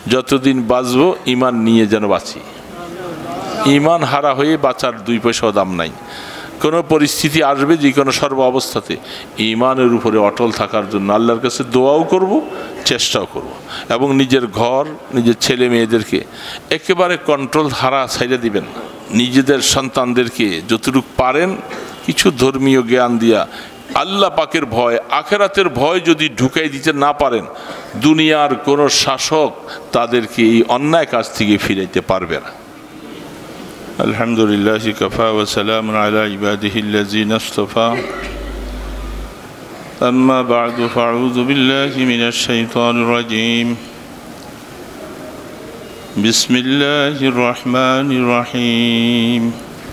যতদিন বাঁচবো ঈমান নিয়ে যেন বাঁচি। ঈমান হারা হয়ে বাঁচার 2 পয়সাও দাম নাই। কোনো পরিস্থিতি আসবে, যে কোনো সর্ব অবস্থাতে ঈমানের উপরে অটল থাকার জন্য আল্লাহর কাছে দোয়াও করব, চেষ্টাও করব, এবং নিজের ঘর, নিজের ছেলে মেয়েদেরকে একেবারে কন্ট্রোল হারা ছাইড়ে দিবেন। নিজেদের সন্তানদেরকে যতটুকু পারেন কিছু ধর্মীয় জ্ঞান দিয়া আল্লাহ পাকের ভয়, আখেরাতের ভয় যদি ঢুকাই দিতে না পারেন, দুনিয়ার কোনো শাসক তাদেরকে এই অন্যায় কাজ থেকে ফিরাইতে পারবে না। আলহামদুলিল্লাহ কাফা ওয়া সালামুন আলা ইবাদিহিল্লাযিনা ইসতাফা। আম্মা বা'দু ফাআউযু বিল্লাহি মিনাশ শাইতানির রাজীম। বিসমিল্লাহির রহমানির রহিম।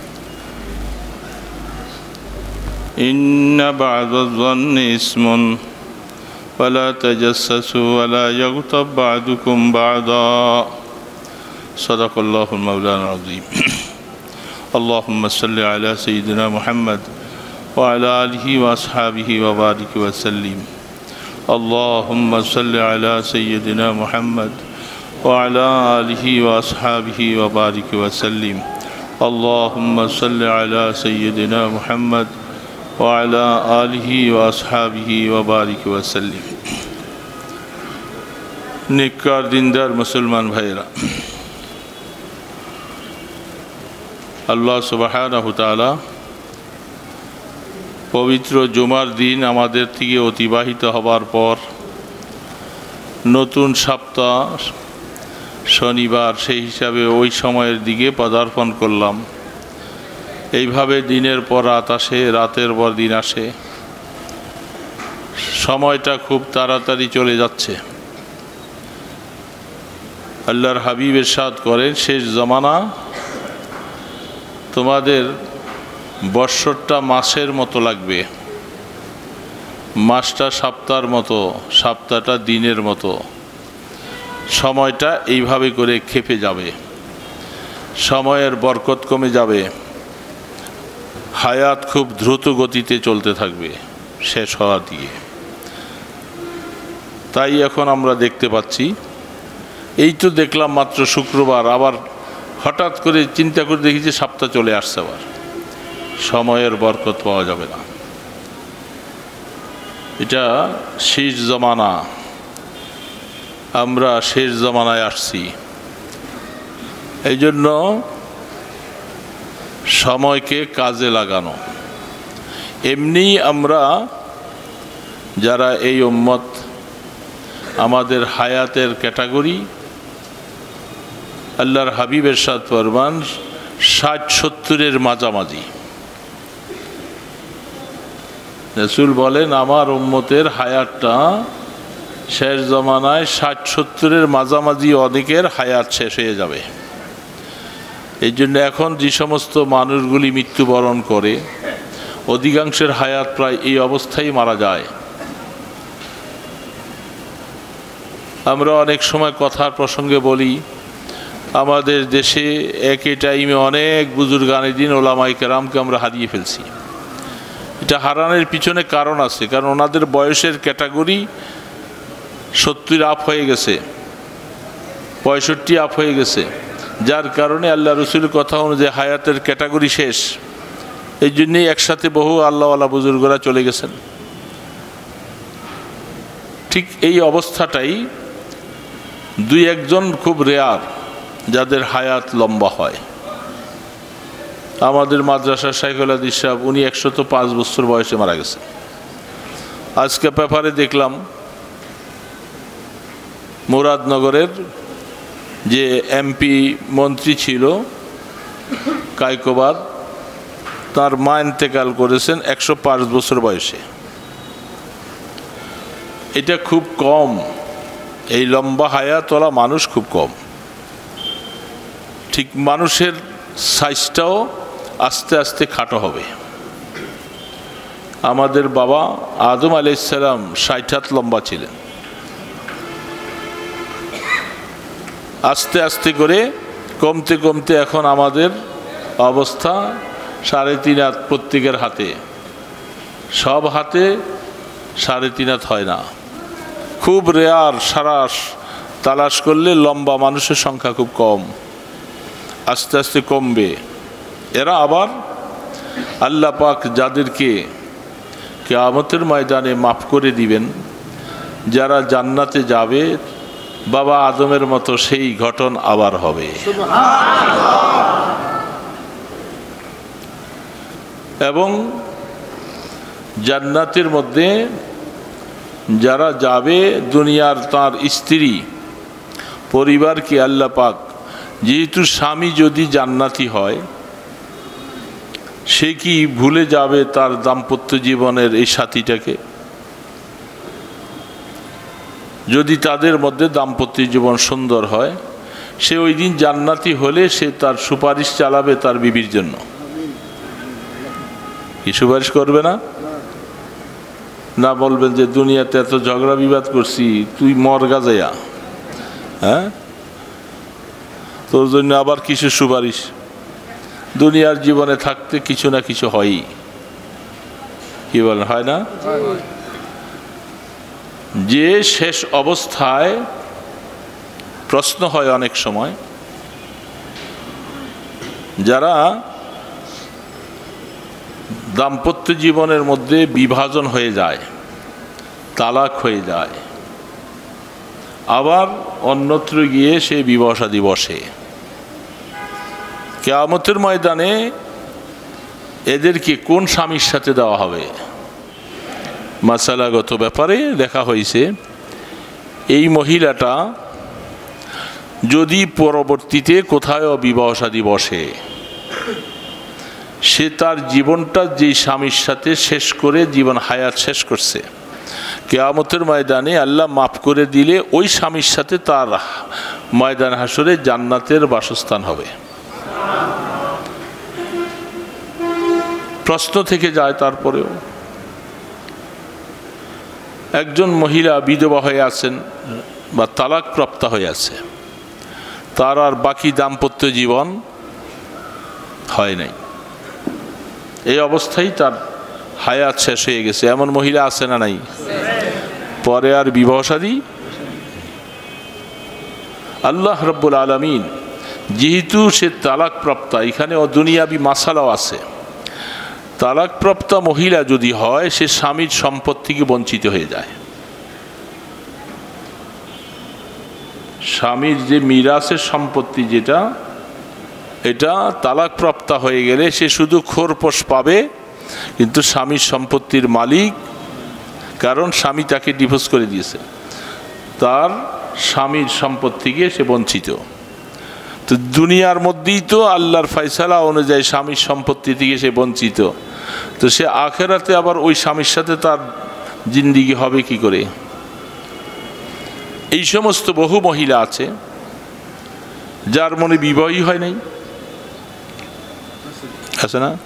ইন্না বা'দায-যন্নি ইসমুন ওয়া লা তাজাসসাসু ওয়া লা ইয়াগতাব বা'দুকুম বা'দা। সাদাকাল্লাহুল মাওলানাল আযীম। আল্লাহুম্মা সাল্লি আলা সাইয়্যিদিনা মুহাম্মদ ওয়া আলা আলিহি ওয়া আসহাবিহি ওয়া বারিক ওয়া সাল্লিম। আল্লাহুম্মা সাল্লি আলা সাইয়্যিদিনা মুহাম্মদ ওয়া আলা আলিহি ওয়া আসহাবিহি ওয়া বারিক ওয়া সাল্লিম। আল্লাহুম্মা সাল্লি আলা সাইয়্যিদিনা মুহাম্মদ ওয়া আলা আলিহি ওয়া আসহাবিহি ওয়া বারিক ওয়া সাল্লিম। নেককার দিনদার মুসলমান ভাইয়েরা, আল্লাহ সুবহানাহু তাআলা পবিত্র জুমার দিন আমাদের থেকে অতিবাহিত হবার পর নতুন সপ্তাহ শনিবার, সেই হিসাবে ওই সময়ের দিকে পদার্পণ করলাম। এইভাবে দিনের পর রাত আসে, রাতের পর দিন আসে, সময়টা খুব তাড়াতাড়ি চলে যাচ্ছে। আল্লাহর হাবিব ইরশাদ করেন, শেষ জামানা তোমাদের বৎসরটা মাসের মতো লাগবে, মাসটা সপ্তাহের মতো, সপ্তাহটা দিনের মতো। সময়টা এইভাবে করে খেপে যাবে, সময়ের বরকত কমে যাবে, হায়াত খুব দ্রুত গতিতে চলতে থাকবে শেষ হওয়া দিয়ে। তাই এখন আমরা দেখতে পাচ্ছি, এই তো দেখলাম মাত্র শুক্রবার, আবার হঠাৎ করে চিন্তা করে দেখি যে সপ্তাহ চলে আসছে, আবার সময়ের বরকত পাওয়া যাবে না। এটা শেষ জমানা, আমরা শেষ জমানায় আসছি। এই জন্য সময়কে কাজে লাগানো। এমনি আমরা যারা এই উম্মত, আমাদের হায়াতের ক্যাটাগরি, আল্লাহর হাবিব ইরশাদ ফরমান 60-70-এর মাঝামাঝি। রাসূল বলেন, আমার উম্মতের হায়াতটা শেষ জমানায় 60-70-এর মাঝামাঝি অনেকের হায়াত শেষ হয়ে যাবে। এই জন্য এখন যে সমস্ত মানুষগুলি মৃত্যুবরণ করে, অধিকাংশের হায়াত প্রায় এই অবস্থায় মারা যায়। আমরা অনেক সময় কথার প্রসঙ্গে বলি, আমাদের দেশে একই টাইমে অনেক বুজুর্গানে দিন ওলামায়ে কেরামকে আমরা হারিয়ে ফেলছি। এটা হারানোর পিছনে কারণ আছে, কারণ ওনাদের বয়সের ক্যাটাগরি 70 আপ হয়ে গেছে, 65 আপ হয়ে গেছে, যার কারণে আল্লাহ রসুলের কথা অনুযায়ী হায়াতের ক্যাটাগরি শেষ। এই জন্যেই একসাথে বহু আল্লাহওয়ালা বুজুর্গরা চলে গেছেন। ঠিক এই অবস্থাটাই 2-1 খুব রেয়ার যাদের হায়াত লম্বা হয়। আমাদের মাদ্রাসার শাইখুল হাদিস সাহেব, উনি 105 বছর বয়সে মারা গেছে। আজকে পেপারে দেখলাম মুরাদনগরের যে এমপি মন্ত্রী ছিল কায়কোবাদ, তার মা ইন্তেকাল করেছেন 105 বছর বয়সে। এটা খুব কম, এই লম্বা হায়াতওয়ালা মানুষ খুব কম। ঠিক মানুষের সাইজটাও আস্তে আস্তে খাটো হবে। আমাদের বাবা আদম আলাইহিস সালাম 60 হাত লম্বা ছিলেন, আস্তে আস্তে করে কমতে কমতে এখন আমাদের অবস্থা 3.5 হাত প্রত্যেকের হাতে, সব হাতে 3.5 হাত হয় না, খুব রেয়ার। সারা তালাশ করলে লম্বা মানুষের সংখ্যা খুব কম, আস্তে আস্তে কমবে। এরা আবার আল্লাহ পাক যাদেরকে কিয়ামতের ময়দানে মাফ করে দিবেন, যারা জান্নাতে যাবে, বাবা আদমের মতো সেই ঘটন আবার হবে। এবং জান্নাতের মধ্যে যারা যাবে, দুনিয়ার তার স্ত্রী পরিবারকে আল্লাহ পাক, যেহেতু স্বামী যদি জান্নাতি হয়, সে কি ভুলে যাবে তার দাম্পত্য জীবনের এই সাথীটাকে? যদি তাদের মধ্যে দাম্পত্য জীবন সুন্দর হয়, সে ওই দিন জান্নাতি হলে সে তার সুপারিশ চালাবে তার বিবির জন্য। কি সুপারিশ করবে না? না বলবেন যে দুনিয়াতে এত ঝগড়া বিবাদ করছি, তুই মর গাজাইয়া, হ্যাঁ, তোর জন্য আবার কিছু সুপারিশ। দুনিয়ার জীবনে থাকতে কিছু না কিছু হয়ই, কি বলেন, হয় না? যে শেষ অবস্থায় প্রশ্ন হয় অনেক সময়, যারা দাম্পত্য জীবনের মধ্যে বিভাজন হয়ে যায়, তালাক হয়ে যায়, আবার অন্যত্র গিয়ে সে বিবাহ শাদী বসে, কিয়ামতের ময়দানে এদেরকে কোন স্বামীর সাথে দেওয়া হবে? মাসালাগত ব্যাপারে দেখা হয়েছে, এই মহিলাটা যদি পরবর্তীতে কোথাও বিবাহ শাদী বসে, সে তার জীবনটা যেই স্বামীর সাথে শেষ করে জীবন হায়াত শেষ করছে, কিয়ামতের ময়দানে আল্লাহ মাফ করে দিলে ওই স্বামীর সাথে তার ময়দান হাসরে জান্নাতের বাসস্থান হবে। প্রশ্ন থেকে যায় তারপরেও, একজন মহিলা বিধবা হয়ে আছেন বা তালাক প্রাপ্ত হয়ে আছে, তার আর বাকি দাম্পত্য জীবন হয় নাই, এই অবস্থায় তার হায়াত শেষ হয়ে গেছে, এমন মহিলা আছে না নাই? পরে আর বিবাহ শাদী? আল্লাহ রাব্বুল আলামিন যেহেতু সে তালাক প্রাপ্তা, এখানে দুনিয়াবি মাসালাও আছে। তালাক প্রাপ্তা মহিলা যদি হয়, সে স্বামীর সম্পদ থেকে বঞ্চিত হয়ে যায়। স্বামীর যে মিরাসের সম্পত্তি যেটা, এটা তালাক প্রাপ্তা হয়ে গেলে সে শুধু খোরপোশ পাবে, কিন্তু স্বামীর সম্পত্তির মালিক, কারণ স্বামী তাকে ডিভোর্স করে দিয়েছে, তার স্বামীর সম্পদ থেকে সে বঞ্চিত। তো দুনিয়ার মধ্যেই তো আল্লাহর ফয়সালা অনুযায়ী স্বামীর সম্পত্তি থেকে সে বঞ্চিত, তো সে আখেরাতে আবার ওই স্বামীর সাথে তার জিন্দিগি হবে কি করে? এই সমস্ত বহু মহিলা আছে যার মনে বিবাহই হয় নাই, আছে না?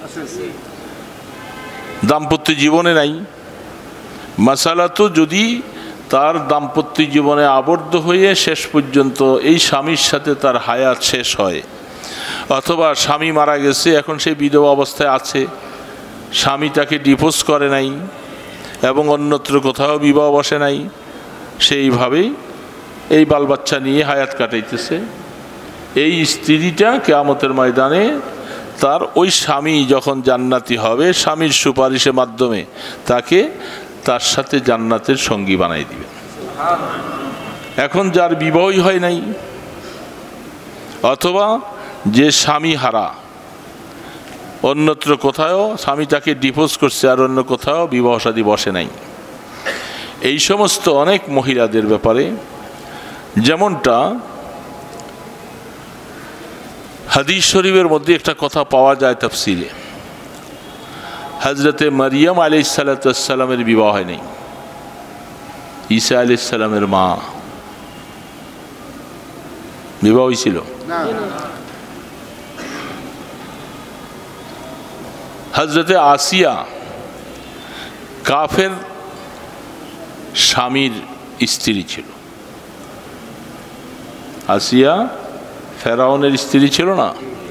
দাম্পত্য জীবনে নাই। মাসালা তো যদি তার দাম্পত্য জীবনে আবদ্ধ হয়ে শেষ পর্যন্ত এই স্বামীর সাথে তার হায়াত শেষ হয়, অথবা স্বামী মারা গেছে, এখন সে বিধবা অবস্থায় আছে, স্বামী তাকে ডিভোর্স করে নাই এবং অন্যত্র কোথাও বিবাহ বসে নাই, সেইভাবেই এই বাল বাচ্চা নিয়ে হায়াত কাটাইতেছে, এই স্ত্রীটা কিয়ামতের ময়দানে তার ওই স্বামী যখন জান্নাতি হবে, স্বামীর সুপারিশের মাধ্যমে তাকে তার সাথে জান্নাতের সঙ্গী বানাই দিবে। এখন যার বিবাহই হয় নাই, অথবা যে স্বামী হারা, অন্যত্র কোথাও স্বামী তাকে ডিভোর্স করছে আর অন্য কোথাও বিবাহ শাদী বসে নাই, এই সমস্ত অনেক মহিলাদের ব্যাপারে যেমনটা হাদিস শরীফের মধ্যে একটা কথা পাওয়া যায় তাফসিরে, হযরতে মারিয়াম আলাইহিস সালামের বিবাহ হয় নাই, ঈসা আলাইহিস সালামের মা বিবাহ হয়েছিল। হযরতে আসিয়া কাফের স্বামীর স্ত্রী ছিল। আসিয়া ফেরাউনের স্ত্রী ছিল না?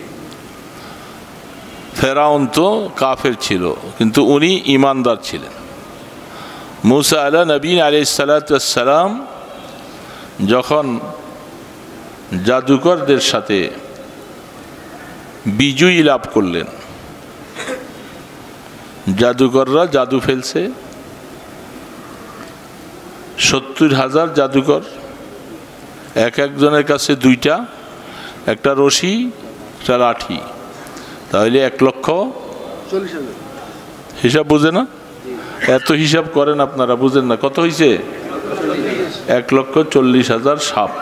ফেরাউন তো কাফের ছিল, কিন্তু উনি ইমানদার ছিলেন। মুসা আলা নবী আলাইহিস সালাম যখন জাদুকরদের সাথে বিজয়ী লাভ করলেন, জাদুকররা জাদু ফেলছে, 70,000 জাদুকর, এক একজনের কাছে দুইটা, একটা রশি, একটা লাঠি, তাহলে 1,40,000। হিসাব বুঝে না? এত হিসাব করেন আপনারা, বুঝেন না? কত হয়েছে? 1,40,000 সাপ।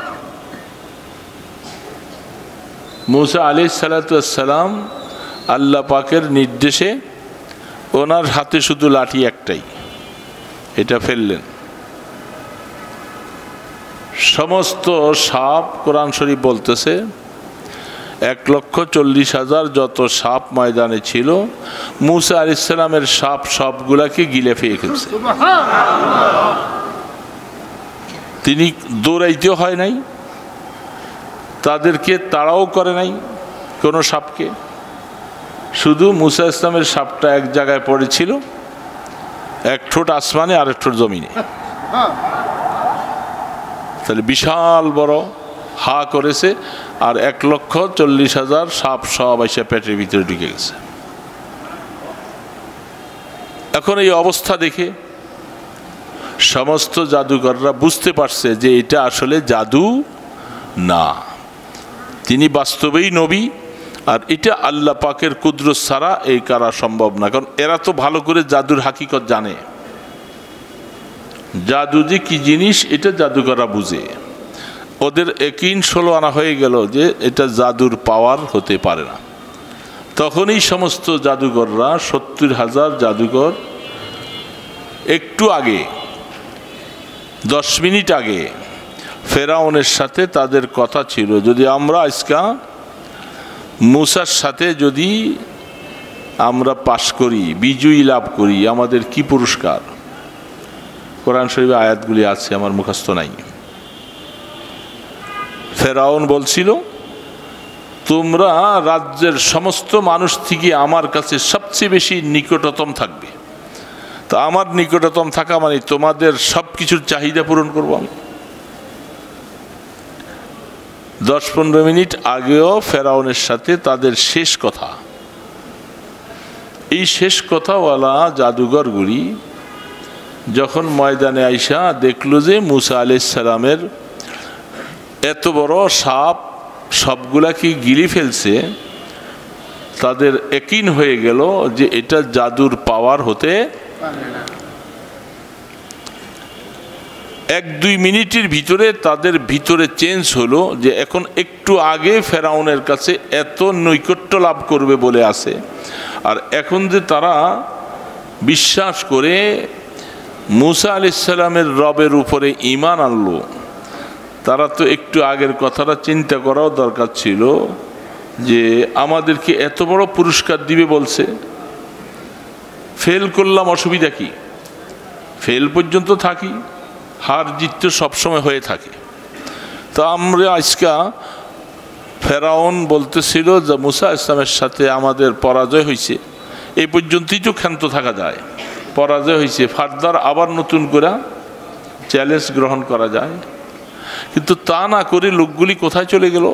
মুসা আলাইহিস সালাতু ওয়াস সালাম আল্লাহ পাকের নির্দেশে ওনার হাতে শুধু লাঠি একটাই, এটা ফেললেন, সমস্ত সাপ, কোরআন শরীফ বলতেছে 1,40,000 যত সাপ ময়দানে ছিল, মুসা আলাইহিস সালামের সাপ সবগুলাকে গিলে ফেলে ফেলছে। তিনি দৌড়াইতেও হয় নাই, তাদেরকে তাড়াও করে নাই কোনো সাপকে, শুধু মুসা ইসলামের সাপটা এক জায়গায় পড়েছিল, এক ঠোঁট আসমানে আর এক ঠোঁট জমিনে। তাহলে বিশাল বড় হা করেছে, আর 1,40,000 সাপ সব এসে পেটের ভিতরে ঢুকে গেছে। এখন এই অবস্থা দেখে সমস্ত জাদুকররা বুঝতে পারছে যে এটা আসলে জাদু না, তিনি বাস্তবেই নবী, আর এটা আল্লাহ পাকের কুদরত ছাড়া এই করা সম্ভব না। কারণ এরা তো ভালো করে জাদুর হাকিকত জানে, জাদু যে কি জিনিস এটা জাদুকররা বুঝে, ওদের একিন 16 আনা হয়ে গেল যে এটা জাদুর পাওয়ার হতে পারে না। তখনই সমস্ত জাদুকররা, 70,000 জাদুকর, একটু আগে 10 মিনিট আগে ফেরাউনের সাথে তাদের কথা ছিল, যদি আমরা আজকা মুসার সাথে যদি আমরা পাশ করি, বিজয়ী লাভ করি, আমাদের কি পুরস্কার। কোরআন শরীফে আয়াতগুলি আছে, আমার মুখস্থ নাই। ফেরাউন বলছিল, তোমরা রাজ্যের সমস্ত মানুষ থেকে আমার কাছে সবচেয়ে বেশি নিকটতম থাকবে, তো আমার নিকটতম থাকা মানে তোমাদের সব কিছুর চাহিদা পূরণ করবো আমি। 10-15 মিনিট আগেও ফেরাউনের সাথে তাদের শেষ কথা। এই শেষ কথাওয়ালা জাদুঘরগুলি যখন ময়দানে আইসা দেখলো যে মুসা আলাইহিস সালামের এত বড় সাপ সবগুলাকে গিলে ফেলছে, তাদের একিন হয়ে গেল যে এটা জাদুর পাওয়ার হতে পারে না। 1-2 মিনিটের ভিতরে তাদের ভিতরে চেঞ্জ হলো, যে এখন একটু আগে ফেরাউনের কাছে এত নৈকট্য লাভ করবে বলে আছে, আর এখন যে তারা বিশ্বাস করে মুসা আলাইহিস সালামের রবের উপরে ঈমান আনলো, তারা তো একটু আগের কথাটা চিন্তা করাও দরকার ছিল যে আমাদেরকে এত বড় পুরস্কার দিবে বলছে, ফেল করলাম অসুবিধা কি? ফেল পর্যন্ত থাকি, হার জিত তো সবসময় হয়ে থাকে। তো আমরা আজকা ফেরাউন বলতেছিল যে মুসা ইসলামের সাথে আমাদের পরাজয় হয়েছে, এই পর্যন্তই তো ক্ষান্ত থাকা যায়, পরাজয় হয়েছে, ফার্দার আবার নতুন করে চ্যালেঞ্জ গ্রহণ করা যায়। কিন্তু তা না করে লোকগুলি কোথায় চলে গেল?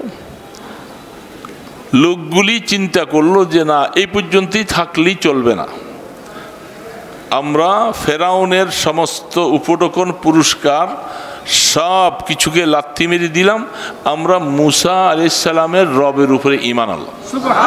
লোকগুলি চিন্তা করলো যে না, এই পর্যন্তই থাকলেই চলবে না, আমরা ফেরাউনের সমস্ত উপঢৌকন পুরস্কার সব কিছুকে লাথি মেরে দিলাম, আমরা মুসা আলাইহিস সালামের রবের উপরে ঈমান আনলাম।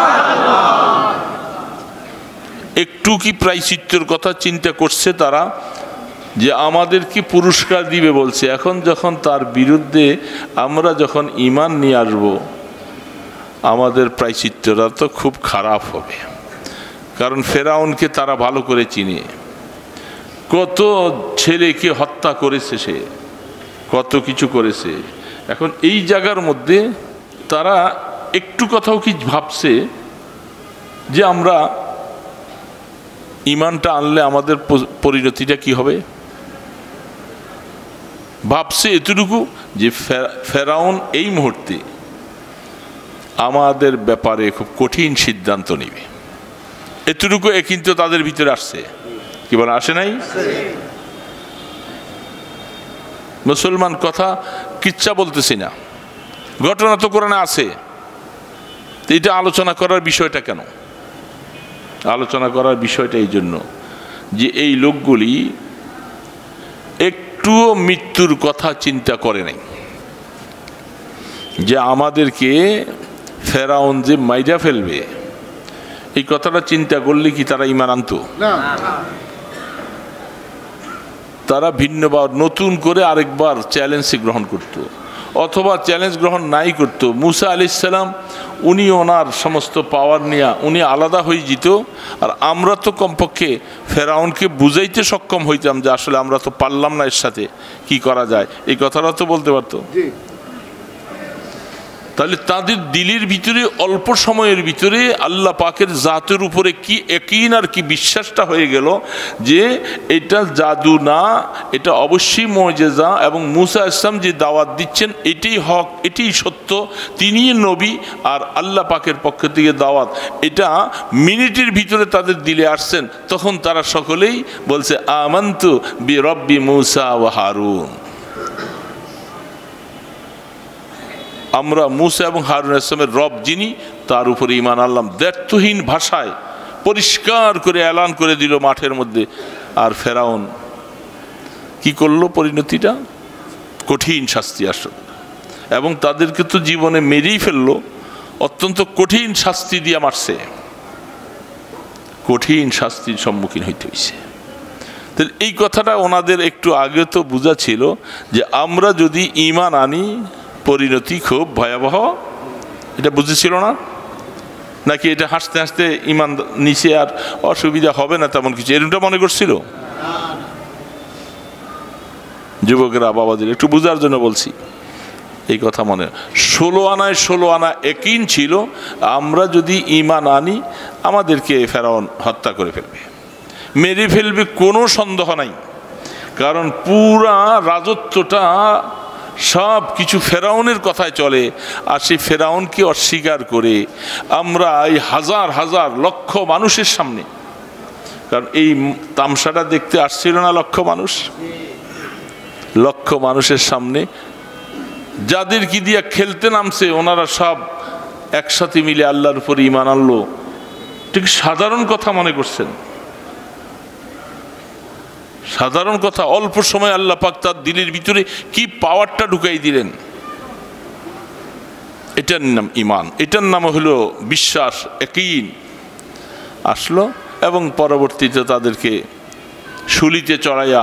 একটু কি প্রায়শ্চিত্তের কথা চিন্তা করছে তারা, যে আমাদের কি পুরস্কার দিবে বলছে, এখন যখন তার বিরুদ্ধে আমরা যখন ঈমান নিয়ে আসব, আমাদের প্রায়শ্চিত্তটা তো খুব খারাপ হবে। কারণ ফেরাউনকে তারা ভালো করে চিনে, কত ছেলেকে হত্যা করেছে সে, কত কিছু করেছে। এখন এই জায়গার মধ্যে তারা একটু কথাও কি ভাবছে যে আমরা ঈমানটা আনলে আমাদের পরিণতিটা কি হবে? ভাবছে এতটুকু যে ফেরাউন এই মুহূর্তে আমাদের ব্যাপারে খুব কঠিন সিদ্ধান্ত নেবে, এতটুকু কিন্তু তাদের ভিতরে আসছে। কি বলে আসে নাই? মুসলমান কথা কিচ্ছা বলতেছি না, ঘটনা তো কোরআনে আছে। এটা আলোচনা করার বিষয়টা কেন? আলোচনা করার বিষয়টা এই জন্য যে এই লোকগুলি একটুও মৃত্যুর কথা চিন্তা করে নাই, যে আমাদেরকে ফেরাউন যে মাইরা ফেলবে, এই কথাটা চিন্তা করলে কি তারা ঈমান আনতো? তারা ভিন্নবার নতুন করে আরেকবার চ্যালেঞ্জ গ্রহণ করত, অথবা চ্যালেঞ্জ গ্রহণ নাই করত। মুসা আলাইহিস সালাম উনি ওনার সমস্ত পাওয়ার নিয়ে উনি আলাদা হয়ে যেত, আর আমরা তো কমপক্ষে ফেরাউনকে বুঝাইতে সক্ষম হইতাম যে আসলে আমরা তো পারলাম না, এর সাথে কি করা যায়, এই কথাটা তো বলতে পারতো। তাহলে তাদের দিলের ভিতরে অল্প সময়ের ভিতরে আল্লাহ পাকের জাতের উপরে কি ইয়াকিন আর কি বিশ্বাসটা হয়ে গেল যে এটা জাদু না, এটা অবশ্যই মুজিজা, এবং মুসা ইসলাম যে দাওয়াত দিচ্ছেন এটাই হক, এটাই সত্য, তিনিই নবী আর আল্লাহ পাকের পক্ষ থেকে দাওয়াত, এটা মিনিটের ভিতরে তাদের দিলে আসছেন। তখন তারা সকলেই বলছে আমান্তু বি রব্বি মুসা ওয়া হারুন, আমরা মুসা এবং হারুন ইসলামের রব যিনি তার উপরে ঈমান আনলাম। দ্ব্যর্থহীন ভাষায় পরিষ্কার করে এলান করে দিল মাঠের মধ্যে। আর ফেরাউন কি করলো? পরিণতিটা কঠিন শাস্তি আসল, এবং তাদেরকে তো জীবনে মেরেই ফেললো, অত্যন্ত কঠিন শাস্তি দিয়ে মারছে, কঠিন শাস্তির সম্মুখীন হইতে হয়েছে। তাহলে এই কথাটা ওনাদের একটু আগে তো বোঝা ছিল যে আমরা যদি ঈমান আনি পরিণতি খুব ভয়াবহ, এটা বুঝেছিল না? নাকি এটা হাসতে হাসতে ঈমান নিচে আর অসুবিধা হবে না তেমন কিছু, এরকমটা মনে করছিল? যুবকেরা বাবাদের একটু বোঝার জন্য বলছি এই কথা মনে। 16 আনায় 16 আনা ইয়াকিন ছিল আমরা যদি ঈমান আনি আমাদেরকে ফেরাউন হত্যা করে ফেলবে, মেরে ফেলবে, কোনো সন্দেহ নাই। কারণ পুরা রাজত্বটা সব কিছু ফেরাউনের কথায় চলে, আর সেই ফেরাউনকে অস্বীকার করে আমরা এই হাজার হাজার লক্ষ মানুষের সামনে, কারণ এই তামসাটা দেখতে আসছিল না লক্ষ মানুষ, লক্ষ মানুষের সামনে যাদের কি দিয়া খেলতে নামছে ওনারা সব একসাথে মিলে আল্লাহর উপর ঈমান আনলো, ঠিক সাধারণ কথা মনে করছেন, সাধারণ কথা। অল্প সময় আল্লাহ পাক তার দিলের ভিতরে কি পাওয়ারটা ঢুকাই দিলেন, এটার নাম ঈমান, এটার নাম হলো বিশ্বাস, ইয়াকিন আসলো। এবং পরবর্তীতে তাদেরকে শুলিতে চড়াইয়া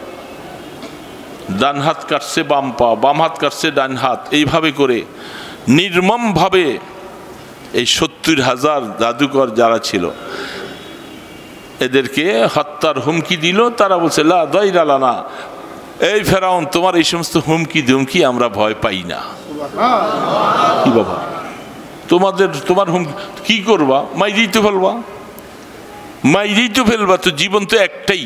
ডান হাত কাটছে বাম পা, বাম হাত কাটছে ডান হাত, এইভাবে করে নির্মমভাবে এই 70,000 জাদুকর যারা ছিল এদেরকে হত্যার হুমকি দিল। তারা বলছে লা দাইরা লানা, এই ফেরাউন তোমার এই সমস্ত হুমকি ধুমকি আমরা ভয় পাই না। কি বাবা তোমার হুমকি কি করবা? মাইরেই তো ফেলবা, মাইরেই তো ফেলবা, তো জীবন তো একটাই।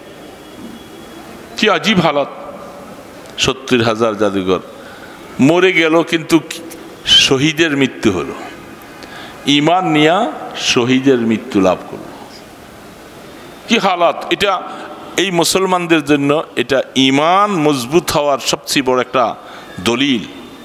কি আজীব হালত, 70,000 জাদুঘর মরে গেল, কিন্তু শহীদের মৃত্যু হলো, ঈমান নিয়া শহীদের মৃত্যু লাভ করলো। কি হালাত এটা! এই মুসলমানদের জন্য এটা ঈমান মজবুত হওয়ার সবচেয়ে বড় একটা দলিল।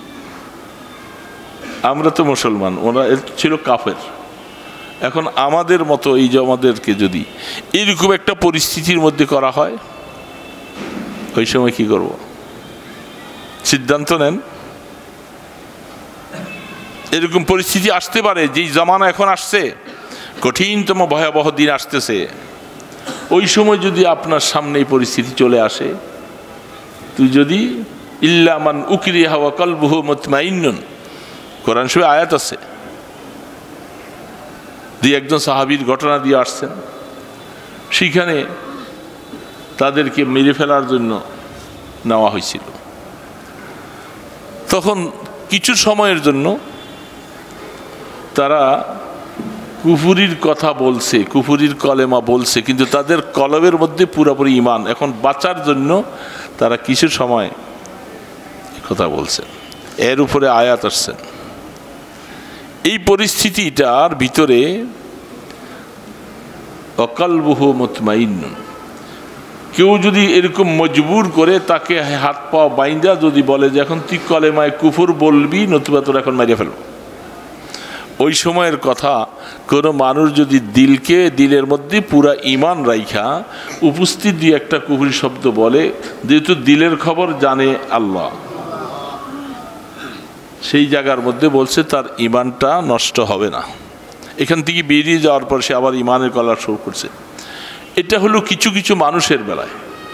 আমরা তো মুসলমান, ওরা ছিল কাফের। এখন আমাদের মতো এই যে আমাদেরকে যদি এরকম একটা পরিস্থিতির মধ্যে করা হয়, ওই সময় কি করব? সিদ্ধান্ত নেন। এরকম পরিস্থিতি আসতে পারে, যেই জামানা এখন আসছে, কঠিনতম ভয়াবহ দিন আসতেছে, ওই সময় যদি আপনার সামনে এই পরিস্থিতি চলে আসে, তুই যদি ইল্লা মান উকরিহা ওয়া কলবুহু মুতমাইন্নুন, কোরআন শরীফে আয়াত আছে, দুই একজন সাহাবীর ঘটনা দিয়ে আসছেন, সেখানে তাদেরকে মেরে ফেলার জন্য নেওয়া হয়েছিল। তখন কিছু সময়ের জন্য তারা কুফুরির কথা বলছে, কুফুরির কলেমা বলছে, কিন্তু তাদের কলবের মধ্যে পুরোপুরি ঈমান। এখন বাঁচার জন্য তারা কিছু সময় কথা বলছেন, এর উপরে আয়াত আসছেন। এই পরিস্থিতিটার ভিতরে অকালবুহু মুতমাইন্নুন, কেউ যদি এরকম মজবুর করে তাকে হাত পা বাইন্দা যদি বলে যে এখন তুই কলেমায় কুফর বলবি, নতুবা তোর এখন মারিয়ে ফেলবো, ওই সময়ের কথা কোনো মানুষ যদি দিলের মধ্যে পুরা ইমান রাইখা উপস্থিত দিয়ে একটা কুফরি শব্দ বলে, যেহেতু দিলের খবর জানে আল্লাহ, সেই জায়গার মধ্যে বলছে তার ইমানটা নষ্ট হবে না। এখান থেকে বেরিয়ে যাওয়ার পর সে আবার ইমানের কলা শুরু করছে। এটা হলো কিছু কিছু মানুষের বেলায়।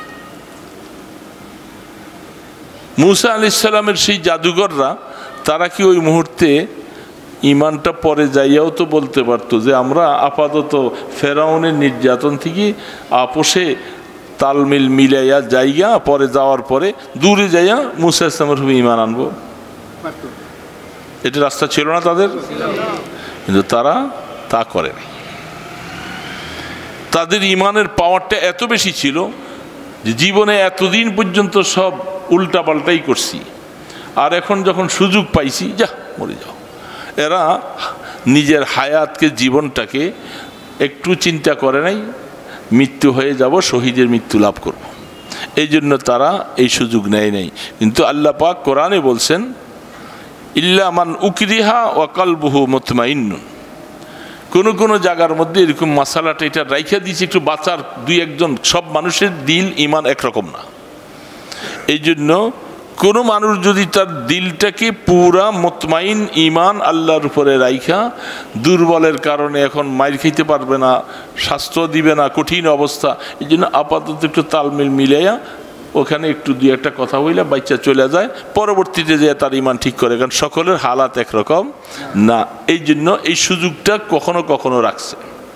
মুসা আলাইহিস সালামের সেই জাদুঘররা, তারা কি ওই মুহূর্তে ইমানটা পরে যাইয়াও তো বলতে পারতো যে আমরা আপাতত ফেরাউনের নির্যাতন থেকে আপোষে তালমিল মিলাইয়া যাইয়া, পরে যাওয়ার পরে দূরে যাইয়া মুসা ইসলামের হবে ইমান আনবো? এটা রাস্তা ছিল না তাদের, কিন্তু তারা তা করেনি। তাদের ইমানের পাওয়ারটা এত বেশি ছিল যে জীবনে এতদিন পর্যন্ত সব উল্টা পাল্টাই করছি, আর এখন যখন সুযোগ পাইছি, যা মরে যাও। এরা নিজের হায়াতকে, জীবনটাকে একটু চিন্তা করে নাই, মৃত্যু হয়ে যাব, শহীদের মৃত্যু লাভ করব, এই জন্য তারা এই সুযোগ নেয় নাই। কিন্তু আল্লাহ পাক কোরআনে বলছেন, ইল্লা মান উকরিহা ওয়া কলবুহু মুতমাইন্নুন। কোনো কোনো জায়গার মধ্যে এরকম মাসালাটা এটা রাইখা দিয়েছে একটু বাঁচার, দুই একজন, সব মানুষের দিল ইমান একরকম না। এই জন্য কোনো মানুষ যদি তার দিলটাকে পুরা মুতমাইন ইমান আল্লাহর উপরে রাইখা, দুর্বলের কারণে এখন মাইর খেতে পারবে না, স্বাস্থ্য দিবে না, কঠিন অবস্থা, এই জন্য আপাতত একটু তালমিল মিলাইয়া ওখানে একটু দুই একটা কথা বইলা বাচ্চা চলে যায়, পরবর্তীতে যে তার ইমান ঠিক করে, কারণ সকলের হালাত একরকম না। এই জন্য এই সুযোগটা কখনো কখনো রাখছে।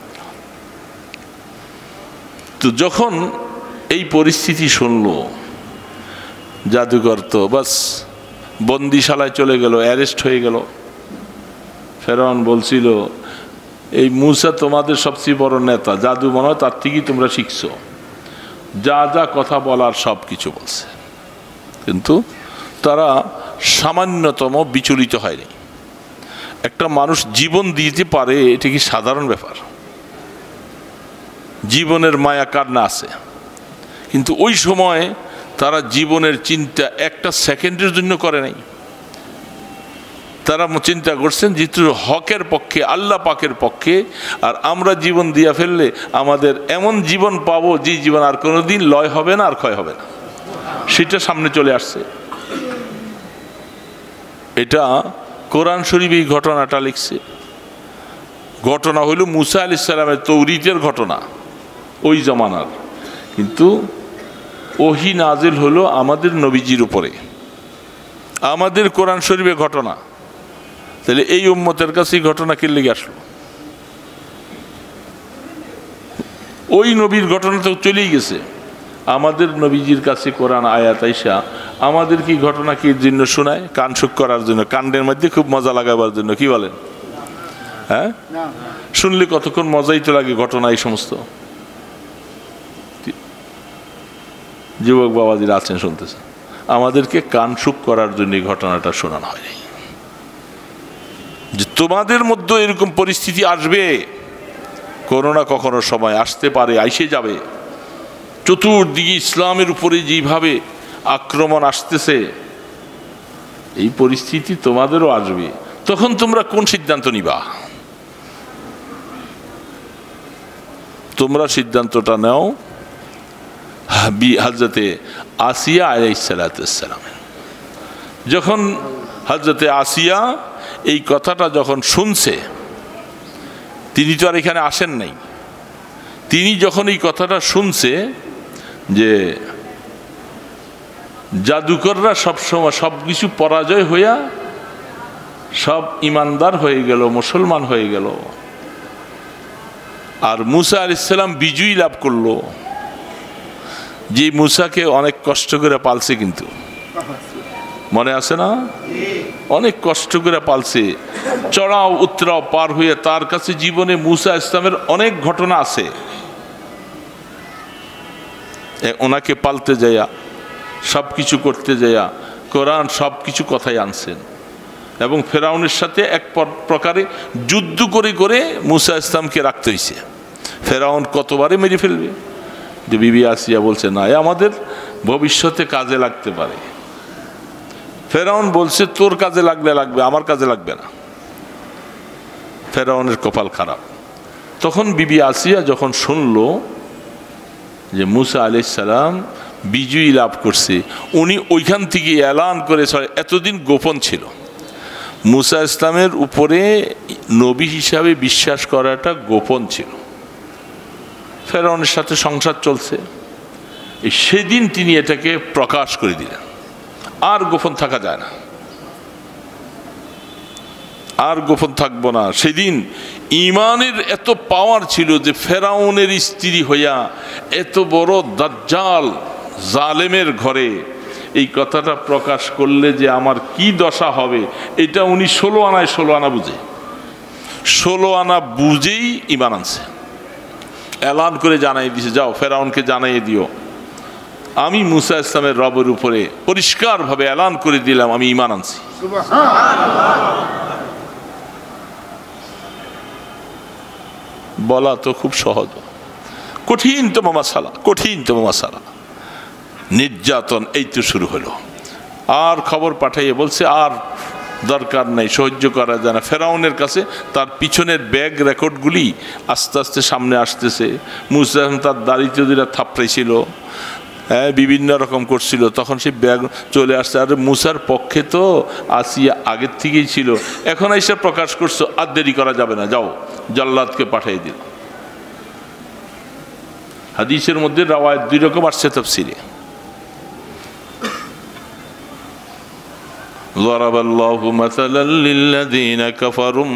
তো যখন এই পরিস্থিতি শুনলো, জাদুঘর তো বাস বন্দিশালায় চলে গেল, অ্যারেস্ট হয়ে গেল। ফেরাউন বলছিল, এই মুসা তোমাদের সবচেয়ে বড় নেতা, জাদু মনে হয় তার থেকেই তোমরা শিখছো, যা যা কথা বলার সব কিছু বলছে। কিন্তু তারা সামান্যতম বিচলিত হয়নি। একটা মানুষ জীবন দিতে পারে, এটা কি সাধারণ ব্যাপার? জীবনের মায়া কার না আছে? কিন্তু ওই সময় তারা জীবনের চিন্তা একটা সেকেন্ডের জন্য করে নাই। তারা চিন্তা করছেন যেহেতু হকের পক্ষে, আল্লাহ পাকের পক্ষে, আর আমরা জীবন দিয়া ফেললে আমাদের এমন জীবন পাবো যে জীবন আর কোনোদিন লয় হবে না, আর ক্ষয় হবে না, সেটা সামনে চলে আসছে। এটা কোরআন শরীফ এই ঘটনাটা লিখছে। ঘটনা হইল মুসা আলাইহিস সালামের তৌরিতের ঘটনা, ওই জমানার। কিন্তু ওহী নাজিল হলো আমাদের নবীজির উপরে, আমাদের কোরআন শরীফের ঘটনা। তাহলে এই উম্মতের কাছে ঘটনা কে লেগে আসলো? ওই নবীর ঘটনা তো চলেই গেছে। আমাদের নবীজির কাছে কোরআন আয়াত আইসা আমাদের কি ঘটনা কি জন্য শোনায়? কান সুখ করার জন্য, কান্ডের মধ্যে খুব মজা লাগাবার জন্য, কি বলেন? হ্যাঁ, শুনলে কতক্ষণ মজাই তো লাগে ঘটনা। এই সমস্ত যুবক বাবাজিরা আছেন, শুনতেছেন, আমাদেরকে কান সুখ করার জন্য এই ঘটনাটা শোনানো হয়নি, যে তোমাদের মধ্যে এরকম পরিস্থিতি আসবে, কোনো না কখনো সময় আসতে পারে, আইসে যাবে। চতুর্দিকে ইসলামের উপরে যেভাবে আক্রমণ আসতেছে, এই পরিস্থিতি তোমাদেরও আসবে। তখন তোমরা কোন সিদ্ধান্ত নিবা? তোমরা সিদ্ধান্তটা নাও হযরতে আসিয়া আলাইহিস সালাম। যখন হযরতে আসিয়া এই কথাটা যখন শুনছে, তিনি তো আর এখানে আসেন নাই, তিনি যখন এই কথাটা শুনছে যে জাদুকররা সবসময় সব কিছু পরাজয় হইয়া সব ইমানদার হয়ে গেল, মুসলমান হয়ে গেল, আর মুসা আলাইহিস সালাম বিজয়ী লাভ করলো, যে মুসাকে অনেক কষ্ট করে পালছে, কিন্তু মনে আছে না? অনেক কষ্ট করে পালছে, চড়াও উতরাও পার হয়ে। তার কাছে জীবনে মুসা ইসলামের অনেক ঘটনা আছে, ওনাকে পালতে যাইয়া, সব কিছু করতে যাইয়া কোরআন সব কিছু কথাই আনছেন। এবং ফেরাউনের সাথে এক প্রকারে যুদ্ধ করে করে মুসা ইসলামকে রাখতে হয়েছে। ফেরাউন কতবারে মেরে ফেলবে, যে বিবি আসিয়া বলছে না, এ আমাদের ভবিষ্যতে কাজে লাগতে পারে। ফেরাউন বলছে তোর কাজে লাগলে লাগবে, আমার কাজে লাগবে না। ফেরাউনের কপাল খারাপ। তখন বিবি আসিয়া যখন শুনল যে মুসা আলাইহিস সালাম বিজয়ী লাভ করছে, উনি ওইখান থেকে এলান করে, এতদিন গোপন ছিল, মুসা ইসলামের উপরে নবী হিসাবে বিশ্বাস করাটা গোপন ছিল, ফেরাউনের সাথে সংসার চলছে, সেদিন তিনি এটাকে প্রকাশ করে দিলেন। আর গোপন থাকা যায় না, আর গোপন থাকবো না। সেদিন ইমানের এত পাওয়ার ছিল যে ফেরাউনের স্ত্রী হইয়া এত বড় দাজ্জাল জালেমের ঘরে এই কথাটা প্রকাশ করলে যে আমার কি দশা হবে, এটা উনি 16 আনায় 16 আনা বুঝে, 16 আনা বুঝেই ইমান আনছে। এলান করে জানাই দিছে, যাও ফেরাউনকে জানাই দিও আমি মুসা ইসলামের রবের উপরে পরিষ্কারভাবে এলান করে দিলাম আমি ইমান আনছি। বলা তো খুব সহজ, কঠিনতম মাসালা, কঠিনতম মাসালা। নির্যাতন এই তো শুরু হলো। আর খবর পাঠাইয়ে বলছে আর দরকার নাই, সহ্য করা যায় না। ফেরাউনের কাছে তার পিছনের ব্যাগ রেকর্ডগুলি আস্তে আস্তে সামনে আসতেছে। মুসা তার দাড়িতে যেটা থাপড়াইছিল, হ্যাঁ বিভিন্ন রকম করছিল, তখন সেই ব্যাগ চলে আসছে। আর মুসার পক্ষে তো আসিয়া আগের থেকেই ছিল, এখন এসে প্রকাশ করছো, আর দেরি করা যাবে না, যাও জল্লাদকে পাঠিয়ে দিল। হাদিসের মধ্যে রাওয়ায়াত 2 রকম আসছে তাফসীরে। ضرب الله مثلا للذين كفروا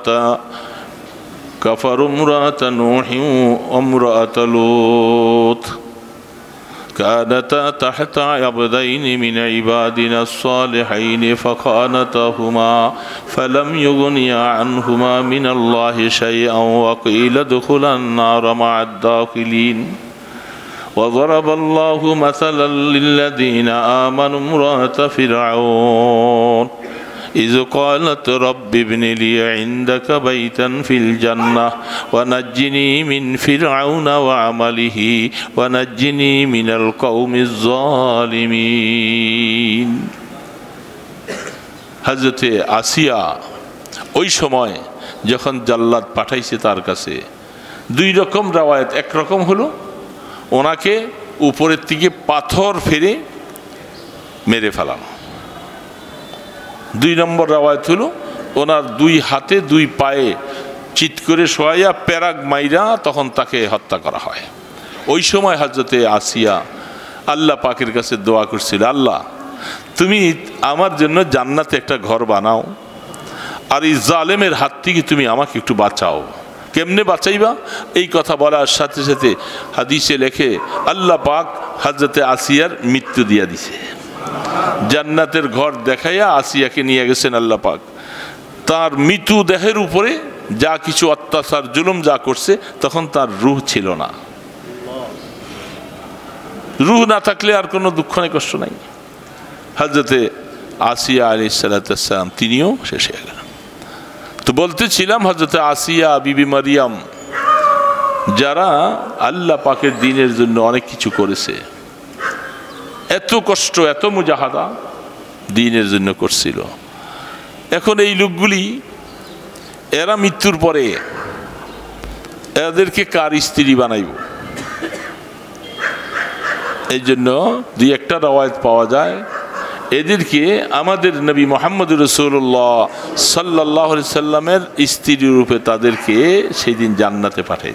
امرأة نوح وامرأة لوط كانتا تحت عبدين من عبادنا الصالحين فخانتاهما فلم يغنيا عنهما من الله شيئا وقيل ادخلا النار مع الداخلين وضرب الله مثلا للذين آمنوا امرأة فرعون إذ قالت رب ابن لي عندك بيتا في الجنة ونجني من فرعون وعمله ونجني من القوم الظالمين। হযরত আসিয়া ওই সময় যখন জাল্লাদ পাঠাইছে তার কাছে, 2 রকম রাওয়ায়াত। এক রকম হলো ওনাকে উপরের থেকে পাথর ফেলে মেরে ফেলানো। 2 নম্বর রাওয়ায়াত হলো ওনার 2 হাতে 2 পায়ে চিৎ করে শোয়াইয়া প্যারাগ মাইরা তখন তাকে হত্যা করা হয়। ওই সময় হযরতে আসিয়া আল্লাহ পাকের কাছে দোয়া করছিল, আল্লাহ তুমি আমার জন্য জান্নাতে একটা ঘর বানাও, আর এই জালেমের হাত থেকে তুমি আমাকে একটু বাঁচাও। কেমনে বাঁচাইবা? এই কথা বলার সাথে সাথে হাদিসে লেখে আল্লাহ পাক হযরতে আসিয়ার মৃত্যু দিয়া দিছে। জান্নাতের ঘর দেখাইয়া আসিয়াকে নিয়ে গেছেন আল্লাহ পাক। তার মৃত্যু দেহের উপরে যা কিছু অত্যাচার জুলুম যা করছে, তখন তার রূহ ছিল না। রূহ না থাকলে আর কোনো দুঃখ নেই, কষ্ট নাই। হযরতে আসিয়া আলাইহিস সালাম তিনিও শেষ হয়ে গেলেন। তো বলতেছিলাম হযরতে আসিয়া বিবি মারিয়াম যারা আল্লাহ পাকের দ্বীনের জন্য অনেক কিছু করেছে, এত কষ্ট এত মুজাহাদা দ্বীনের জন্য করছিল, এখন এই লোকগুলি এরা মৃত্যুর পরে এদেরকে কার স্ত্রী বানাইব? এই জন্য 2-1টা রাওয়ায়াত পাওয়া যায়, এদেরকে আমাদের নবী মুহাম্মদ রাসূলুল্লাহ সাল্লাল্লাহু আলাইহি সাল্লামের স্ত্রী রূপে তাদেরকে সেই দিন জান্নাতে পাঠায়।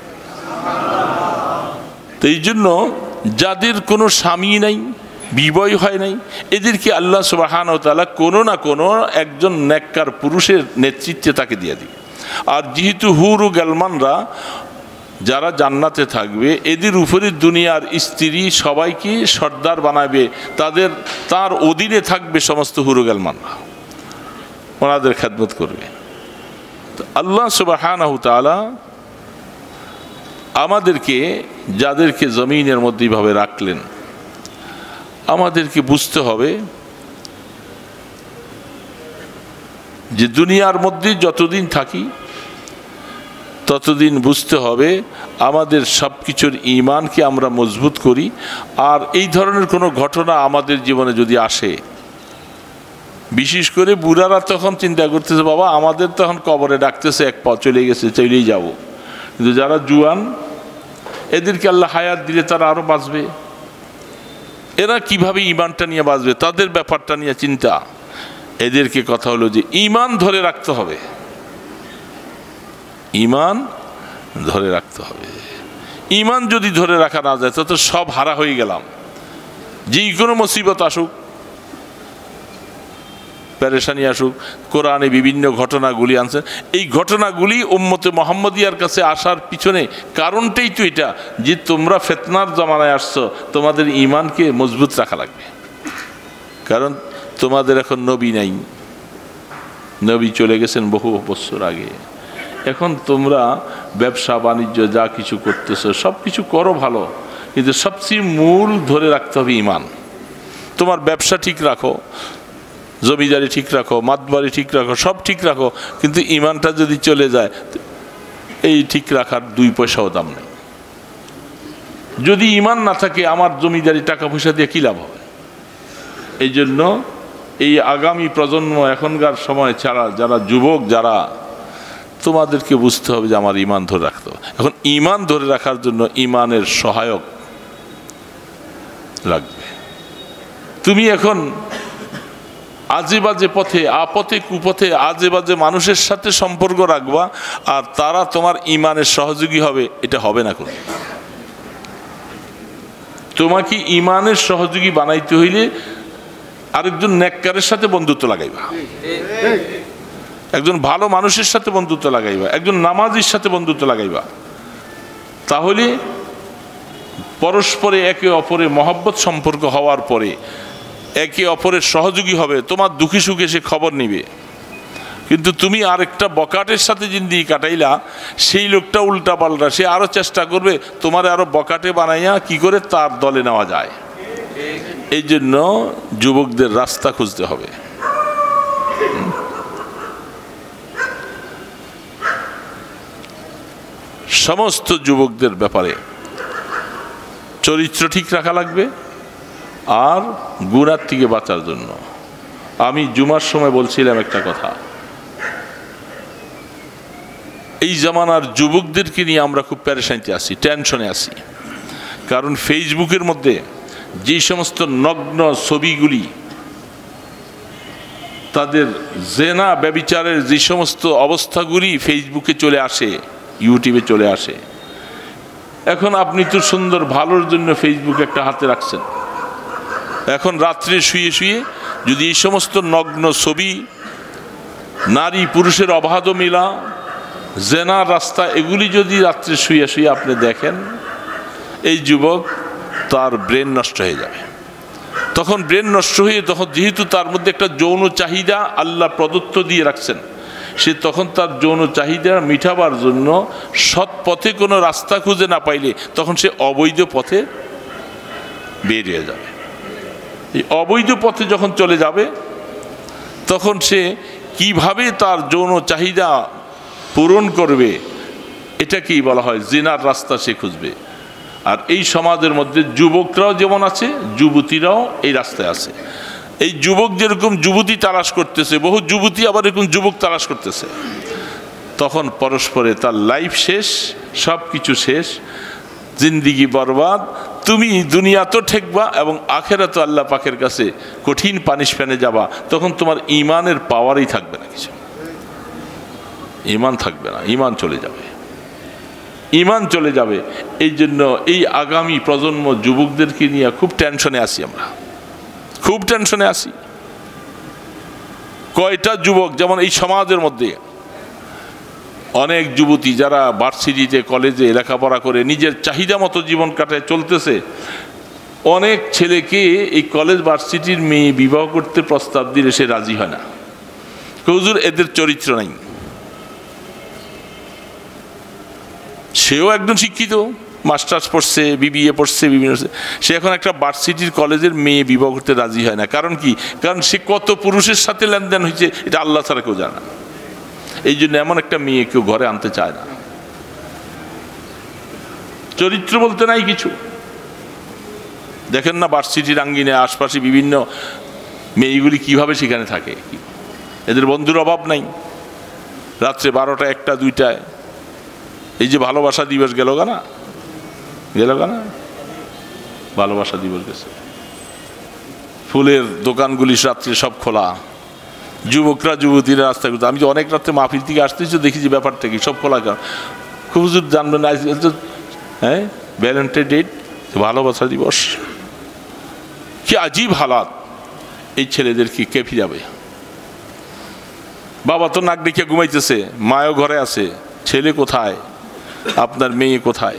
তো এই জন্য যাদের কোনো স্বামী নাই, বিবাহ হয় নাই, এদেরকে আল্লাহ সুবহানাহু ওয়া তাআলা কোনো না কোনো একজন নেককার পুরুষের নেতৃত্বে তাকে দিয়ে দিবে। আর যেহেতু হুর ও গালমানরা যারা জান্নাতে থাকবে, এদের উপরে দুনিয়ার স্ত্রী সবাইকে সর্দার বানাবে, তার অধীনে থাকবে সমস্ত হুর ও গালমানরা, ওনাদের খেদমত করবে। আল্লাহ সুবহানাহু ওয়া তাআলা আমাদেরকে যাদেরকে জমিনের মধ্যে ভাবে রাখলেন, আমাদেরকে বুঝতে হবে যে দুনিয়ার মধ্যে যতদিন থাকি ততদিন বুঝতে হবে আমাদের সব কিছুর ঈমানকে আমরা মজবুত করি। আর এই ধরনের কোনো ঘটনা আমাদের জীবনে যদি আসে, বিশেষ করে বুড়ারা তখন চিন্তা করতেছে, বাবা আমাদের তখন কবরে ডাকতেছে, এক পা চলে গেছে, চলেই যাব। কিন্তু যারা জুয়ান, এদেরকে আল্লাহ হায়াত দিলে তারা আরও বাঁচবে। এরা কিভাবে ঈমানটা নিয়ে বাঁচবে, তাদের ব্যাপারটা নিয়ে চিন্তা। এদেরকে কথা হলো যে ঈমান ধরে রাখতে হবে, ঈমান ধরে রাখতে হবে। ঈমান যদি ধরে রাখা না যায় তো সব হারা হয়ে গেলাম। যেই কোনো মুসিবত আসুক, পেরেশানি আসুক, কোরআনে বিভিন্ন ঘটনাগুলি আনছেন। এই ঘটনাগুলি উম্মতে মুহাম্মদিয়ার কাছে আসার পিছনে কারণটাই তো এটা, যে তোমরা ফিতনার জামানায় আসছো, তোমাদের ঈমানকে মজবুত রাখা লাগবে। কারণ তোমাদের এখন নবী নাই, নবী চলে গেছেন বহু বছর আগে। এখন তোমরা ব্যবসা বাণিজ্য যা কিছু করতেছো সব কিছু করো ভালো, কিন্তু সবচেয়ে মূল ধরে রাখতে হবে ঈমান। তোমার ব্যবসা ঠিক রাখো, জমিদারি ঠিক রাখো, মাতবাড়ি ঠিক রাখো, সব ঠিক রাখো, কিন্তু ঈমানটা যদি চলে যায়, এই ঠিক রাখার 2 পয়সাও দাম নেই। যদি ঈমান না থাকে, আমার জমিদারি টাকা পয়সা দিয়ে কী লাভ হবে? এই জন্য এই আগামী প্রজন্ম, এখনকার সময় ছাড়া যারা যুবক, যারা, তোমাদেরকে বুঝতে হবে যে আমার ঈমান ধরে রাখতে হবে। এখন ঈমান ধরে রাখার জন্য ঈমানের সহায়ক লাগবে। তুমি এখন আজে বাজে পথে, আপথে কুপথে আজে বাজে মানুষের সাথে সম্পর্ক রাখবা, আর তারা তোমার ঈমানের সহযোগী হবে, এটা হবে না। কোনো তোমাকে ঈমানের সহযোগী বানাইতে হইলে আরেকজন নেককারের সাথে বন্ধুত্ব লাগাইবা, একজন ভালো মানুষের সাথে বন্ধুত্ব লাগাইবা, একজন নামাজির সাথে বন্ধুত্ব লাগাইবা। তাহলে পরস্পরে একে অপরে মহব্বত সম্পর্ক হওয়ার পরে একে অপরের সহযোগী হবে, তোমার দুঃখে সুখে সে খবর নিবে। কিন্তু তুমি আরেকটা বকাটের সাথে জিন্দিগি কাটাইলা, সেই লোকটা উল্টা পাল্টা, সে আরও চেষ্টা করবে তোমার আরও বকাটে বানাইয়া কি করে তার দলে নেওয়া যায়। এই জন্য যুবকদের রাস্তা খুঁজতে হবে। সমস্ত যুবকদের ব্যাপারে চরিত্র ঠিক রাখা লাগবে। আর গুনার থেকে বাঁচার জন্য আমি জুমার সময় বলছিলাম একটা কথা, এই জামানার যুবকদেরকে নিয়ে আমরা খুব পেরেশানিতে আছি, টেনশনে আছি। কারণ ফেসবুকের মধ্যে যে সমস্ত নগ্ন ছবিগুলি, তাদের জেনা ব্যভিচারের যে সমস্ত অবস্থাগুলি ফেসবুকে চলে আসে, ইউটিউবে চলে আসে। এখন আপনি তো সুন্দর ভালোর জন্য ফেসবুক একটা হাতে রাখছেন, এখন রাত্রে শুয়ে শুয়ে যদি এই সমস্ত নগ্ন ছবি, নারী পুরুষের অবাধ মিলা, জেনার রাস্তা, এগুলি যদি রাত্রে শুয়ে শুয়ে আপনি দেখেন, এই যুবক তার ব্রেন নষ্ট হয়ে যাবে। তখন ব্রেন নষ্ট হয়ে, তখন যেহেতু তার মধ্যে একটা যৌন চাহিদা আল্লাহ প্রদত্ত দিয়ে রাখছেন, সে তখন তার যৌন চাহিদা মিটাবার জন্য সৎ পথে কোনো রাস্তা খুঁজে না পাইলে তখন সে অবৈধ পথে বের হয়ে যাবে। এই অবৈধ পথে যখন চলে যাবে, তখন সে কিভাবে তার যৌন চাহিদা পূরণ করবে, এটাকেই বলা হয় জিনার রাস্তা সে খুঁজবে। আর এই সমাজের মধ্যে যুবকরাও যেমন আছে, যুবতীরাও এই রাস্তায় আছে। এই যুবক যেরকম যুবতী তালাশ করতেছে, বহু যুবতী আবার এরকম যুবক তালাশ করতেছে, তখন পরস্পরে তার লাইফ শেষ, সব কিছু শেষ, জিন্দিগি বরবাদ। তুমি দুনিয়া তো ঠেকবা এবং আখেরাত আল্লাহ পাকের কাছে কঠিন পানিশমেন্টে যাবা। তখন তোমার ঈমানের পাওয়ারই থাকবে না, কিছু ঈমান থাকবে না, ঈমান চলে যাবে, ঈমান চলে যাবে। এই জন্য এই আগামী প্রজন্ম যুবকদেরকে নিয়ে খুব টেনশনে আছি, আমরা খুব টেনশনে আছি। কয়টা যুবক, যেমন এই সমাজের মধ্যে অনেক যুবতী যারা ভার্সিটিতে কলেজে লেখাপড়া করে নিজের চাহিদা মতো জীবন কাটায় চলতেছে, অনেক ছেলেকে এই কলেজ ভার্সিটির মেয়ে বিবাহ করতে প্রস্তাব দিলে সে রাজি হয় না। হুজুর এদের চরিত্র নাই। সেও একজন শিক্ষিত, মাস্টার্স পড়ছে, বিবিএ পড়ছে, বিভিন্ন, সে এখন একটা ভার্সিটির কলেজের মেয়ে বিবাহ করতে রাজি হয় না। কারণ কি? কারণ সে কত পুরুষের সাথে লেনদেন হয়েছে এটা আল্লাহ ছাড়া কেউ জানে না। এই জন্য এমন একটা মেয়ে কেউ ঘরে আনতে চায় না। চরিত্র বলতে নাই কিছু। দেখেন না ভার্সিটির আঙ্গিনে আশপাশে বিভিন্ন মেয়েগুলি কিভাবে সেখানে থাকে, এদের বন্ধুর অভাব নাই। রাত্রে 12টা 1টা 2টায় এই যে ভালোবাসা দিবস গেল না, ভালোবাসা দিবস গেছে, ফুলের দোকানগুলি রাত্রে সব খোলা, যুবকরা যুবতীরা রাস্তায় ঘুরতে। আমি তো অনেক রাত্রে মাহফিল থেকে আসতেছি, দেখি যে ব্যাপারটা কি, সব খোলা। খুব হুজুর জানবেন না, হ্যাঁ ভ্যালেন্টাইন ডে, ভালোবাসা দিবস। কি আজীব হালাত, এই ছেলেদেরকে কে ফিরাবে? বাবা তো নাক ডেকে ঘুমাইতেছে, মায়ও ঘরে আছে, ছেলে কোথায়, আপনার মেয়ে কোথায়?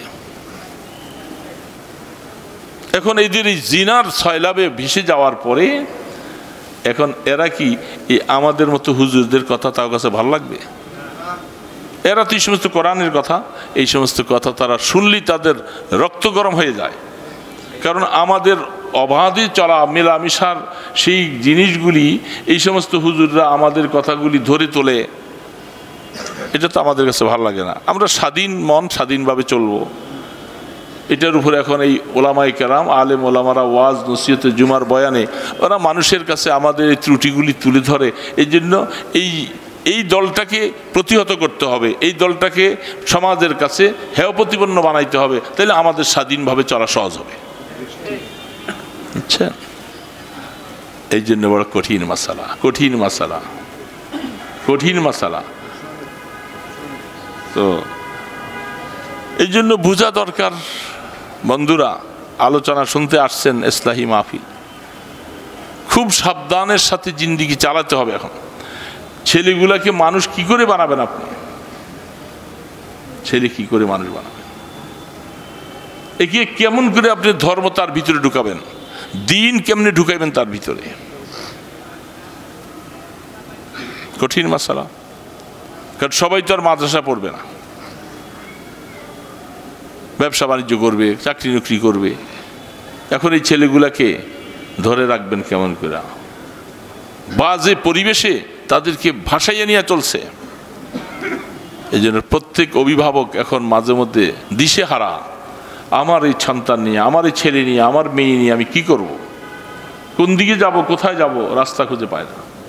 এখন এদের এই জিনার সয়লাবে ভেসে যাওয়ার পরে এখন এরা কি এই আমাদের মতো হুজুরদের কথা তার কাছে ভালো লাগবে? এরা তো এই সমস্ত কোরআনের কথা, এই সমস্ত কথা তারা শুনলেই তাদের রক্ত গরম হয়ে যায়। কারণ আমাদের অবাধে চলা মেলামেশার সেই জিনিসগুলি এই সমস্ত হুজুররা আমাদের কথাগুলি ধরে তোলে, এটা তো আমাদের কাছে ভালো লাগে না। আমরা স্বাধীন মন, স্বাধীনভাবে চলবো, এটার উপরে এখন এই ওলামায়ে কেরাম, আলেম ওলামারা ওয়াজ নসিহতে জুমার বয়ানে ওরা মানুষের কাছে আমাদের এই ত্রুটিগুলি তুলে ধরে। এই জন্য এই দলটাকে প্রতিহত করতে হবে, এই দলটাকে সমাজের কাছে হেয় প্রতিপন্ন বানাইতে হবে, তাহলে আমাদের স্বাধীনভাবে চলা সহজ হবে। আচ্ছা, এই জন্য বড় কঠিন মাসালা। তো এই জন্য বোঝা দরকার, বন্ধুরা আলোচনা শুনতে আসছেন ইসলাহি মাহফিল, খুব সাবধানের সাথে জিন্দিগি চালাতে হবে। এখন ছেলেগুলাকে মানুষ কি করে বানাবেন? আপনি ছেলে কি করে মানুষ বানাবেন? একে কেমন করে আপনি ধর্ম তার ভিতরে ঢুকাবেন, দিন কেমনে ঢুকাইবেন তার ভিতরে? কঠিন মাসালা। কারণ সবাই তো আর মাদ্রাসা পড়বে না, ব্যবসা বাণিজ্য করবে, চাকরি নকরি করবে। এখন এই ছেলেগুলাকে ধরে রাখবেন কেমন করে? বাজে পরিবেশে তাদেরকে ভাসাইয়া নিয়ে চলছে। এই জন্য প্রত্যেক অভিভাবক এখন মাঝে মধ্যে দিশেহারা, আমার এই সন্তান নিয়ে, আমার এই ছেলে নিয়ে, আমার মেয়ে নিয়ে আমি কি করব, কোন দিকে যাব, কোথায় যাব, রাস্তা খুঁজে পায়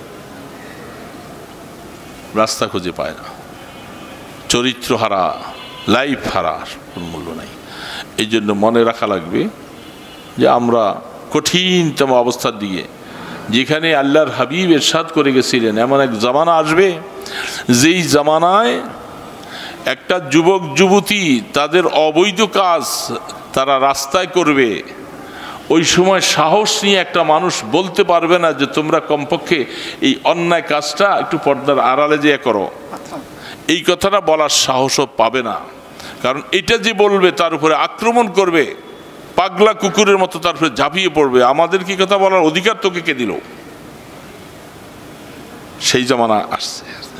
না। চরিত্র হারা, লাইফ হারা, কোনো মূল্য নাই। এই জন্য মনে রাখা লাগবে যে আমরা কঠিনতম অবস্থার দিকে, যেখানে আল্লাহর হাবিব ইরশাদ করে গেছিলেন এমন এক জামানা আসবে, যেই জামানায় একটা যুবক যুবতী তাদের অবৈধ কাজ তারা রাস্তায় করবে। ওই সময় সাহস নিয়ে একটা মানুষ বলতে পারবে না যে তোমরা কমপক্ষে এই অন্যায় কাজটা একটু পর্দার আড়ালে যেয়ে করো, এই কথাটা বলার সাহসও পাবে না। কারণ এটা যে বলবে তার উপরে আক্রমণ করবে, পাগলা কুকুরের মতো তার উপরে ঝাঁপিয়ে পড়বে, আমাদের কি কথা বলার অধিকার তোকে কে দিল? সেই জামানা আসছে।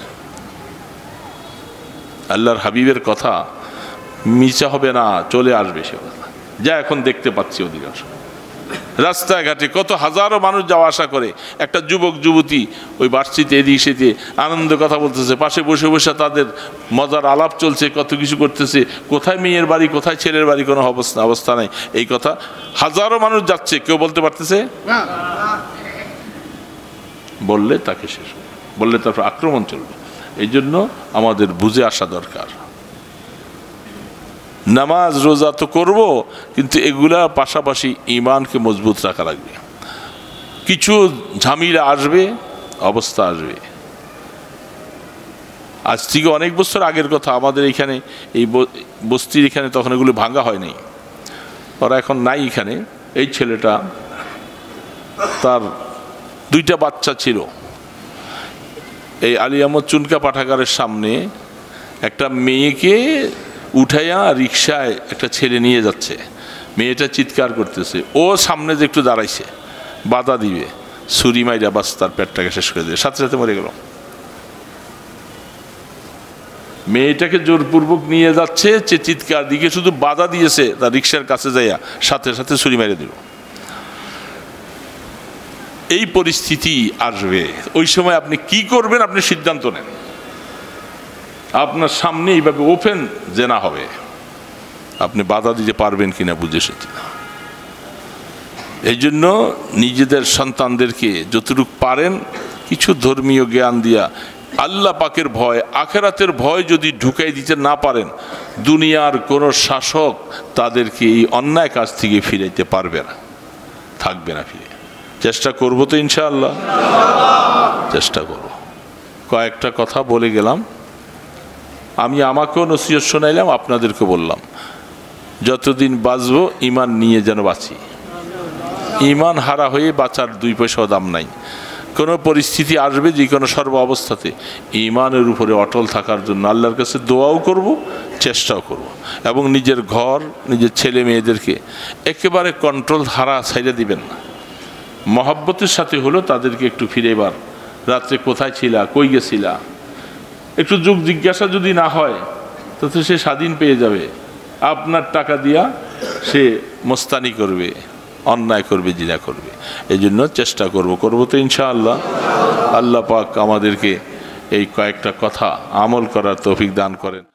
আল্লাহর হাবিবের কথা মিছা হবে না, চলে আসবে সে কথা, যা এখন দেখতে পাচ্ছি অধিকাংশ রাস্তাঘাটে কত হাজারো মানুষ যাওয়া আসা করে। একটা যুবক যুবতী ওই বার্ষিতে এদিক সেদিকে আনন্দ কথা বলতেছে, পাশে বসে বসে তাদের মজার আলাপ চলছে, কত কিছু করতেছে, কোথায় মেয়ের বাড়ি, কোথায় ছেলের বাড়ি, কোনো অবস্থা নাই। এই কথা হাজারো মানুষ যাচ্ছে, কেউ বলতে পারতেছে না। বললে তাকে শেষ, বললে তারপর আক্রমণ চলবে। এই জন্য আমাদের বুঝে আসা দরকার। নামাজ রোজা তো করব, কিন্তু এগুলা পাশাপাশি ঈমানকে মজবুত রাখা লাগবে। কিছু ঝামেলা আসবে, অবস্থা আসবে। আজ থেকে অনেক বছর আগের কথা, আমাদের এখানে এই বস্তির এখানে তখন এগুলো ভাঙা হয়নি, ওরা এখন নাই এখানে। এই ছেলেটা, তার 2টা বাচ্চা ছিল, এই আলী আহমদ চুনকা পাঠাগারের সামনে একটা মেয়েকে উঠাইয়া রিকশায় একটা ছেলে নিয়ে যাচ্ছে, মেয়েটা চিৎকার করতেছে, ও সামনে যে একটু দাঁড়াইছে বাধা দিবে, ছুরি মাইরা বাস তার পেটটাকে শেষ করে দিয়ে সাথে সাথে মরে গেল। মেয়েটাকে জোরপূর্বক নিয়ে যাচ্ছে, সে চিৎকার দিকে শুধু বাধা দিয়েছে, তার রিকশার কাছে যাইয়া সাথে সাথে ছুরি মেরে দিল। এই পরিস্থিতি আসবে, ওই সময় আপনি কি করবেন আপনি সিদ্ধান্ত নেন। আপনার সামনে এইভাবে ওপেন জেনা হবে, আপনি বাধা দিতে পারবেন কিনা বুঝে এসেছি না। এই জন্য নিজেদের সন্তানদেরকে যতটুকু পারেন কিছু ধর্মীয় জ্ঞান দিয়া, আল্লাহ পাকের ভয়, আখেরাতের ভয় যদি ঢুকাই দিতে না পারেন, দুনিয়ার কোনো শাসক তাদেরকে এই অন্যায় কাজ থেকে ফিরাইতে পারবে না, থাকবে না ফিরে। চেষ্টা করবো তো ইনশাআল্লাহ, চেষ্টা করব। কয়েকটা কথা বলে গেলাম, আমি আমাকেও নসিহত শোনাইলাম, আপনাদেরকে বললাম যতদিন বাঁচবো ঈমান নিয়ে যেন বাঁচি। ঈমান হারা হয়ে বাঁচার 2 পয়সাও দাম নাই। কোনো পরিস্থিতি আসবে, যে কোনো সর্ব অবস্থাতে ঈমানের উপরে অটল থাকার জন্য আল্লাহর কাছে দোয়াও করব, চেষ্টাও করব। এবং নিজের ঘর, নিজের ছেলে মেয়েদেরকে একেবারে কন্ট্রোল হারা ছাইড়ে দিবেন না। মহব্বতের সাথে হলো তাদেরকে একটু ফিরেবার, রাত্রে কোথায় ছিলা, কই গেছিলা, একটু যুগ জিজ্ঞাসা যদি না হয় তাতে সে স্বাধীন পেয়ে যাবে। আপনার টাকা দিয়া সে মস্তানি করবে, অন্যায় করবে, জিনা করবে। এই জন্য চেষ্টা করব তো ইনশাআল্লাহ। আল্লাহ পাক আমাদেরকে এই কয়েকটা কথা আমল করার তৌফিক দান করেন।